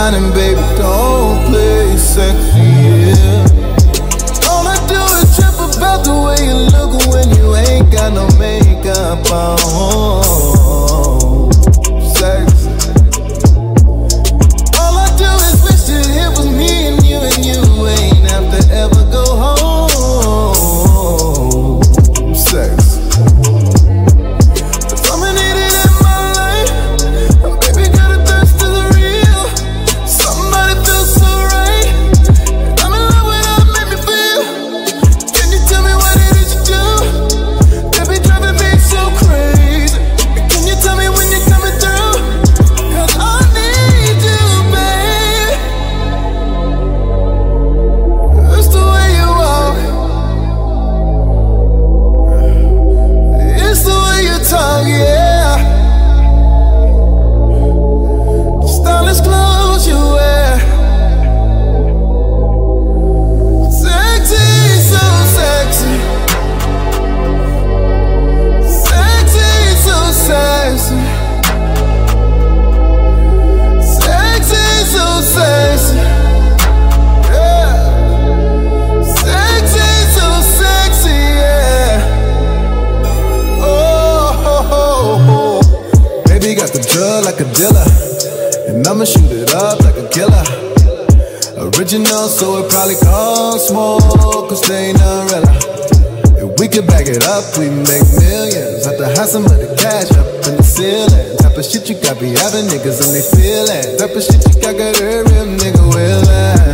shining, baby, don't play sexy, yeah. All I do is trip about the way you look when you ain't got no makeup on. Sexy. All I do is wish that it was me and you ain't have to ever go home. Sexy. Like a dealer, and I'ma shoot it up like a killer. Original, so it probably costs more, cause they ain't none realer. If we could back it up, we make millions. Have to have some of the cash up in the ceiling. Type of shit you got be having niggas and they feelin'. Type of shit you got a real nigga willin'.